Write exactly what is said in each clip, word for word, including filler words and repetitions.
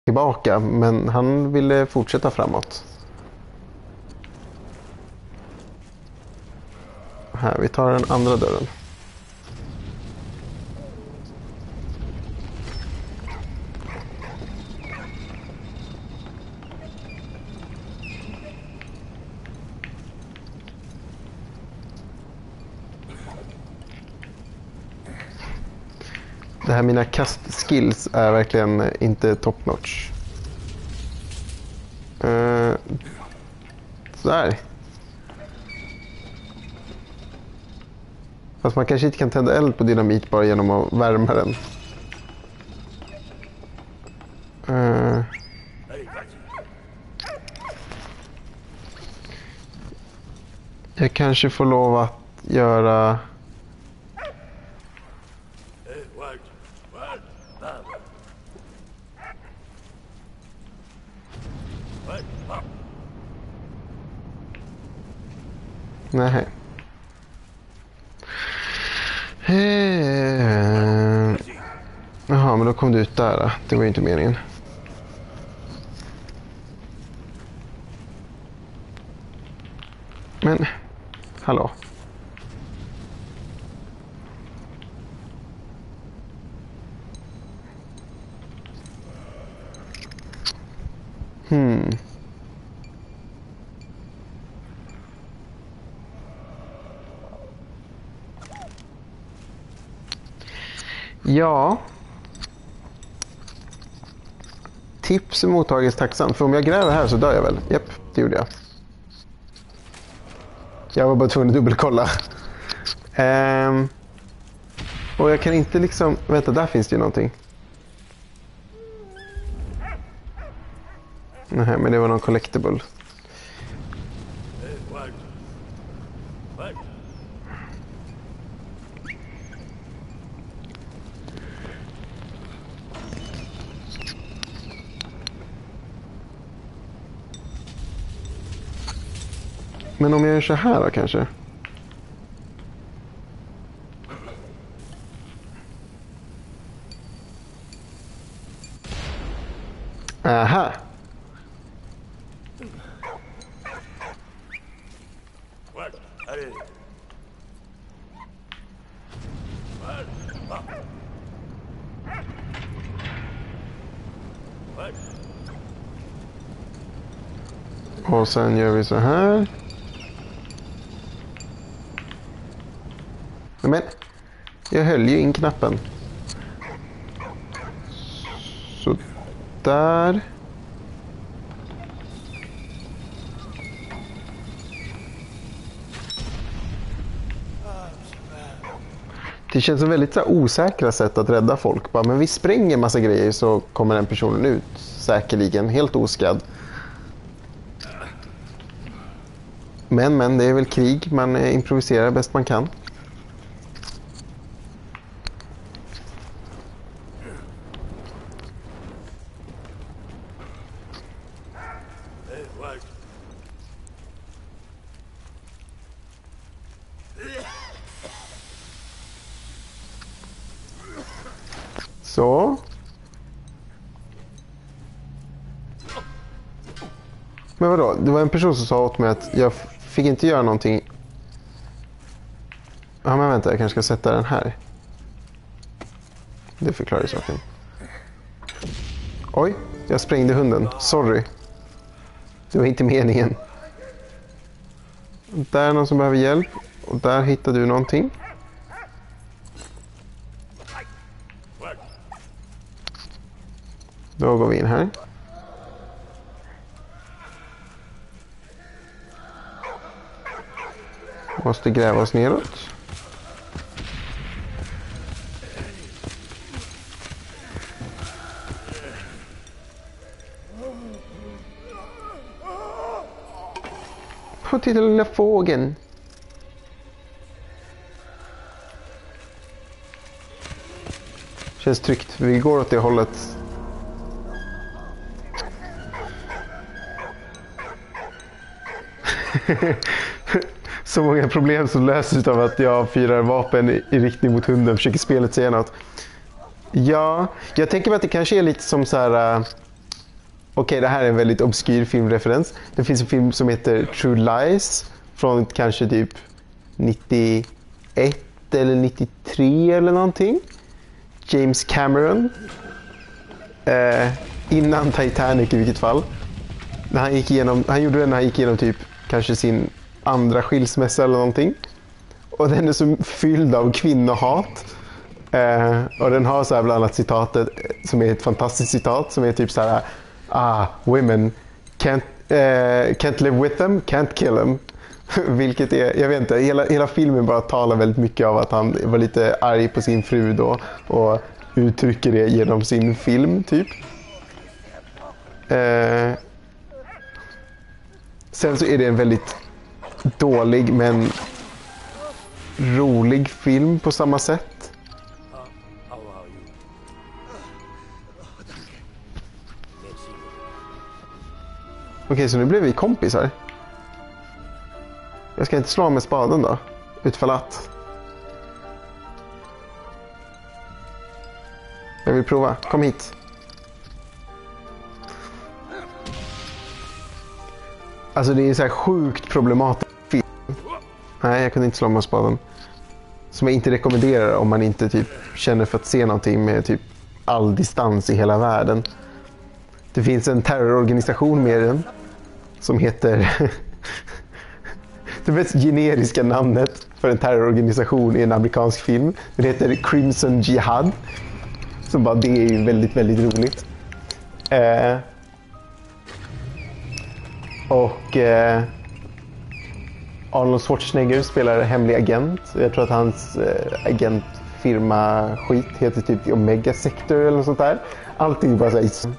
tillbaka, men han ville fortsätta framåt. Här, vi tar den andra dörren. Det här, mina kastskills är verkligen inte top notch. Uh, sådär. Fast man kanske inte kan tända eld på dynamit bara genom att värma den. Uh. Jag kanske får lov att göra... Nej. Eh. Jaha, men då kom du ut där. Det var ju inte meningen. Men, hallå. Hmm. Ja. Tips mottages tacksamt. För om jag gräver här så dör jag väl. Japp, det gjorde jag. Jag var bara tvungen att dubbelkolla. Um, och jag kan inte liksom... Vänta, där finns det ju någonting. Nej, men det var någon collectible. Men om jag gör så här då kanske? Aha. Och sen gör vi så här. Men jag höll ju in knappen. Så där. Det känns som väldigt så här osäkra sätt att rädda folk. Bara, men vi spränger massa grejer så kommer den personen ut säkerligen helt oskadd. Men, men det är väl krig. Man improviserar bäst man kan. Så. Men vadå? Det var en person som sa åt mig att jag fick inte göra någonting. Ja, men vänta, jag kanske ska sätta den här. Det förklarar saken. Oj, jag sprängde hunden. Sorry. Det var inte meningen. Där är någon som behöver hjälp. Och där hittar du någonting. Då går vi in här. Måste gräva oss neråt. Och till den lilla fågeln. Känns tryggt. Vi går åt det hållet. Så många problem som löses av att jag fyrar vapen i, i riktning mot hunden. Försöker spelet säga något. Ja, jag tänker mig att det kanske är lite som så här... Okej, det här är en väldigt obskyr filmreferens. Det finns en film som heter True Lies från kanske typ nittioett eller nittiotre eller någonting. James Cameron. Eh, innan Titanic i vilket fall. När han, gick igenom, han gjorde det när han gick igenom typ kanske sin andra skilsmässa eller någonting. Och den är så fylld av kvinnohat. Eh, och den har så här bland annat citatet som är ett fantastiskt citat som är typ så här: ah, women can't, uh, can't live with them, can't kill them. Vilket är, jag vet inte, hela, hela filmen bara talar väldigt mycket av att han var lite arg på sin fru då och uttrycker det genom sin film typ. Uh, sen så är det en väldigt dålig men rolig film på samma sätt. Okej, så nu blev vi kompisar. Jag ska inte slå med spaden då. Utfall att. Jag vill prova. Kom hit. Alltså det är så här sjukt problematiskt film. Nej, jag kunde inte slå med spaden. Som jag inte rekommenderar om man inte typ känner för att se någonting med typ all distans i hela världen. Det finns en terrororganisation med den. Som heter det mest generiska namnet för en terrororganisation i en amerikansk film. Det heter Crimson Jihad. Så bara det är ju väldigt, väldigt roligt. Eh, och eh, Arnold Schwarzenegger spelar hemlig agent. Jag tror att hans eh, agentfirma skit heter typ Omega Sector eller något sånt där. Allting bara så här.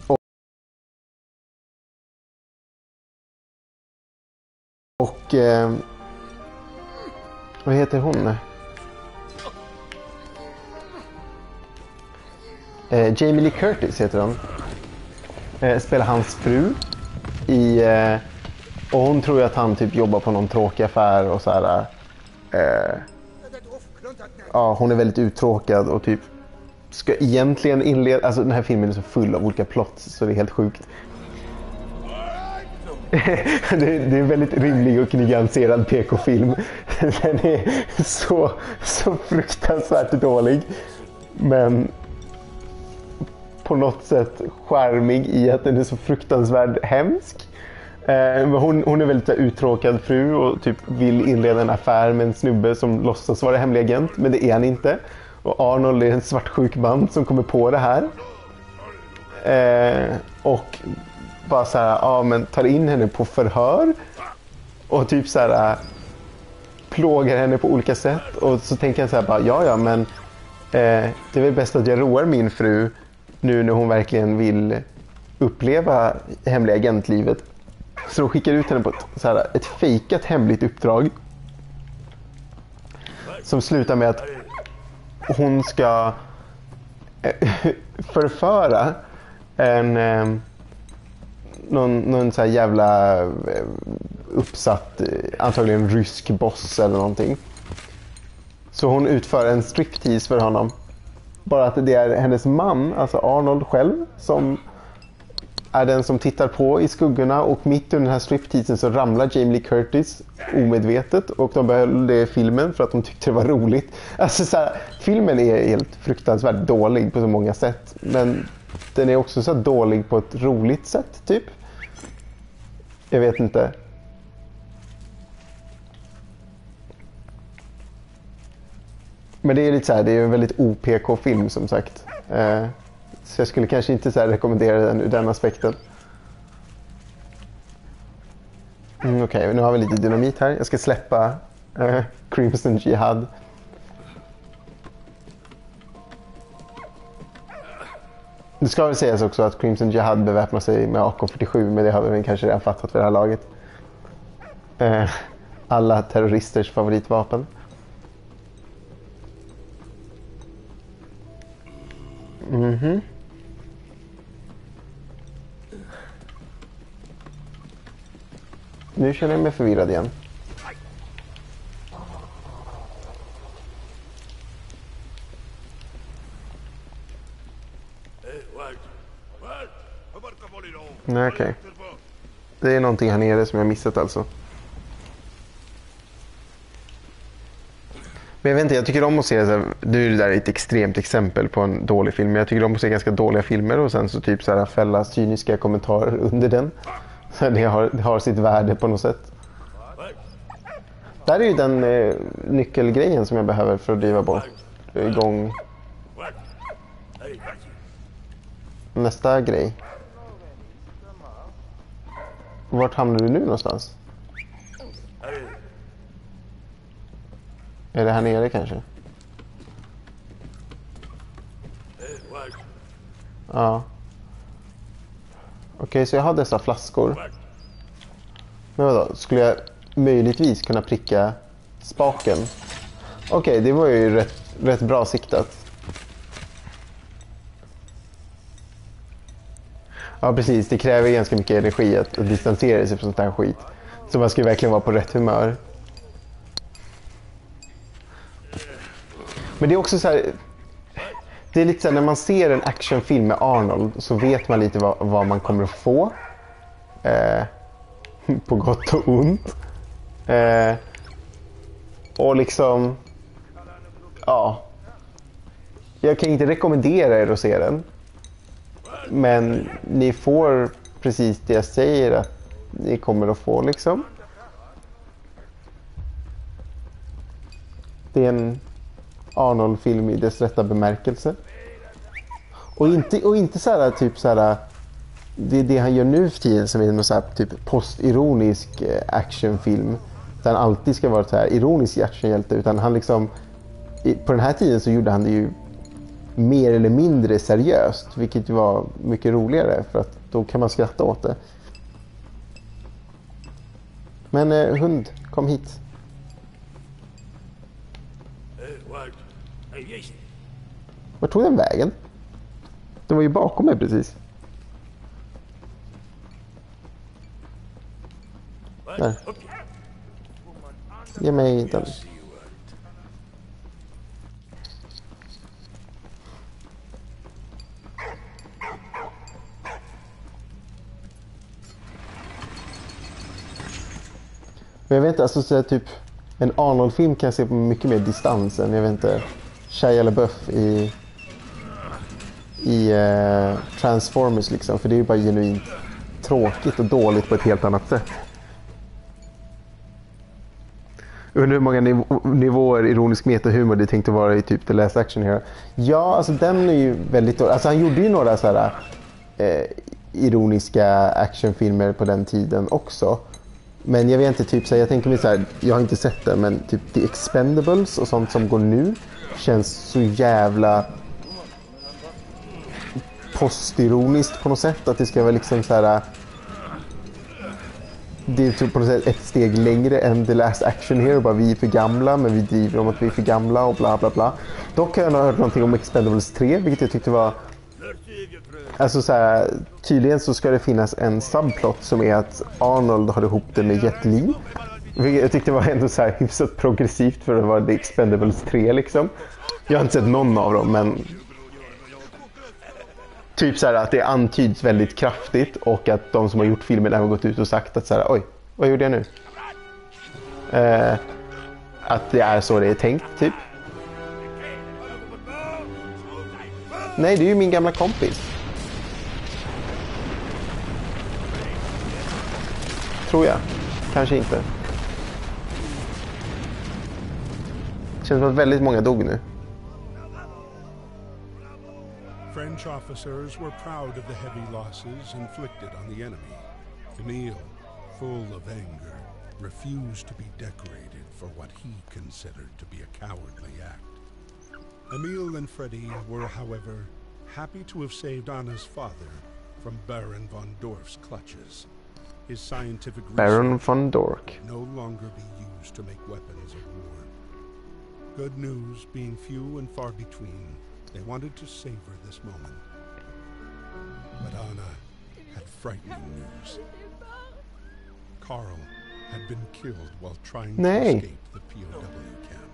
Och eh, vad heter hon? Eh, Jamie Lee Curtis heter hon. Eh, spelar hans fru i eh, och hon tror ju att han typ jobbar på någon tråkig affär och så här. Eh, ja, hon är väldigt uttråkad och typ ska egentligen inleda, alltså den här filmen är så full av olika plots så det är helt sjukt. det, det är en väldigt rimlig och nyanserad P K-film. Den är så, så fruktansvärt dålig. Men på något sätt charmig i att den är så fruktansvärt hemsk. Eh, hon, hon är väldigt uttråkad fru och typ vill inleda en affär med en snubbe som låtsas vara hemlig agent. Men det är han inte. Och Arnold är en svartsjuk man som kommer på det här. Eh, och bara så här, ja men tar in henne på förhör och typ så här plågar henne på olika sätt och så tänker jag så här bara, ja ja men eh, det är väl bäst att jag roar min fru nu när hon verkligen vill uppleva hemliga agentlivet. Så de skickar ut henne på ett, så här, ett fejkat hemligt uppdrag som slutar med att hon ska eh, förföra en eh, Någon, någon så här jävla uppsatt, antagligen rysk boss eller någonting. Så hon utför en striptease för honom. Bara att det är hennes man, alltså Arnold själv, som är den som tittar på i skuggorna. Och mitt under den här stripteasen så ramlar Jamie Lee Curtis omedvetet. Och de behöll det i filmen för att de tyckte det var roligt. Alltså så här, filmen är helt fruktansvärt dålig på så många sätt. Men den är också så dålig på ett roligt sätt, typ. Jag vet inte. Men det är lite så här, det är en väldigt O P K-film som sagt. Eh, så jag skulle kanske inte så här rekommendera den ur den aspekten. Mm, Okej, okay, nu har vi lite dynamit här. Jag ska släppa eh, Crimson Jihad. Det ska väl sägas också att Crimson Jihad beväpnar sig med A K fyrtiosju, men det har vi kanske redan fattat för det här laget. Eh, alla terroristers favoritvapen. Mhm. Nu känner jag mig förvirrad igen. Nej, okej. Okay. Det är någonting här nere som jag missat alltså. Men jag vet inte, jag tycker om att se så här, det där är ett extremt exempel på en dålig film, men jag tycker om att se ganska dåliga filmer och sen så typ så här fälla cyniska kommentarer under den. Så det har, det har sitt värde på något sätt. Där är ju den eh, nyckelgrejen som jag behöver för att driva bort igång nästa grej. Vart hamnar du nu någonstans? Är det här nere kanske? Ja. Okej, okay, så jag har dessa flaskor. Men vadå? Skulle jag möjligtvis kunna pricka spaken? Okej, okay, det var ju rätt, rätt bra siktat. Ja, precis. Det kräver ganska mycket energi att, att distansera sig från sånt här skit. Så man ska ju verkligen vara på rätt humör. Men det är också så här... Det är lite så här, när man ser en actionfilm med Arnold så vet man lite vad, vad man kommer att få. Eh, på gott och ont. Eh, och liksom... Ja. Jag kan inte rekommendera er att se den. Men ni får precis det jag säger att ni kommer att få liksom. Det är en Arnold-film i dess rätta bemärkelse. Och inte, och inte så här typ så här, det är det han gör nu för tiden som är någon så här typ postironisk actionfilm. Där han alltid ska vara så här ironisk actionhjälte, utan han liksom på den här tiden så gjorde han det ju mer eller mindre seriöst, vilket var mycket roligare för att då kan man skratta åt det. Men eh, hund, kom hit. Vart tog den vägen? Den var ju bakom mig precis. Där. Ge mig den. Men jag vet inte, alltså så här, typ en Arnold-film kan jag se på mycket mer distans än, jag vet inte, Shia LaBeouf i i eh, Transformers liksom, för det är ju bara genuint tråkigt och dåligt på ett helt annat sätt. Undrar hur många niv- nivåer ironisk metahumor det tänkte vara i typ The Last Action Hero. Ja, alltså den är ju väldigt dålig. Alltså han gjorde ju några så här eh, ironiska actionfilmer på den tiden också. Men jag vet inte, typ så här, jag tänker mig så här, jag har inte sett det, men typ The Expendables och sånt som går nu känns så jävla postironiskt på något sätt, att det ska vara liksom så här, det är typ på något sätt ett steg längre än The Last Action Hero, bara vi är för gamla men vi driver om att vi är för gamla och bla bla bla. Dock har jag nog hört någonting om Expendables tre, vilket jag tyckte var alltså så här, tydligen så ska det finnas en subplot som är att Arnold har ihop det med Jet Li. Jag tyckte det var ändå så här hyfsat progressivt för att vara The Expendables tre liksom. Jag har inte sett någon av dem, men typ så här att det antyds väldigt kraftigt och att de som har gjort filmen har gått ut och sagt att så här, oj, vad gjorde jag nu? Eh, att det är så det är tänkt, typ. Nej, det är ju min gamla kompis. Tror jag. Kanske inte. Det känns som att väldigt många dog nu. French officers were proud of the heavy losses inflicted on the enemy. Emile, full of anger, refused to be decorated for what he considered to be a cowardly act. Emile and Freddie were, however, happy to have saved Anna's father from Baron von Dorf's clutches. His scientific Baron von Dorf would no longer be used to make weapons of war. Good news being few and far between, they wanted to savor this moment. But Anna had frightening news. Carl had been killed while trying Nej. to escape the P O W camp.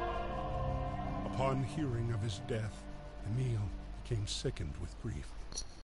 Upon hearing of his death, Emile became sickened with grief.